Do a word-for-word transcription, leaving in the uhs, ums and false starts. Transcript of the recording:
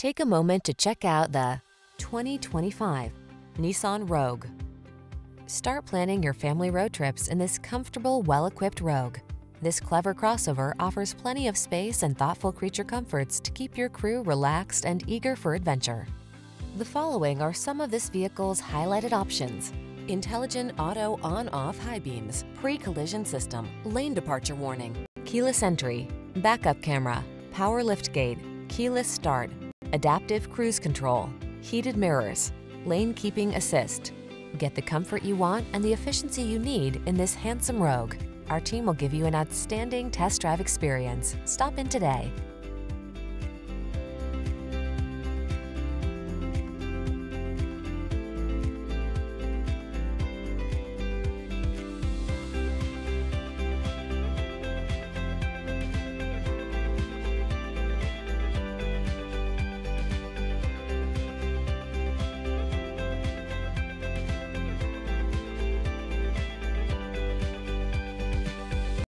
Take a moment to check out the twenty twenty-five Nissan Rogue. Start planning your family road trips in this comfortable, well-equipped Rogue. This clever crossover offers plenty of space and thoughtful creature comforts to keep your crew relaxed and eager for adventure. The following are some of this vehicle's highlighted options: intelligent auto on-off high beams, pre-collision system, lane departure warning, keyless entry, backup camera, power liftgate, keyless start, adaptive cruise control, heated mirrors, lane keeping assist. Get the comfort you want and the efficiency you need in this handsome Rogue. Our team will give you an outstanding test drive experience. Stop in today.